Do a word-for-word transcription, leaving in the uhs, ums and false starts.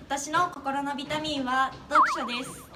私の心のビタミンは読書です。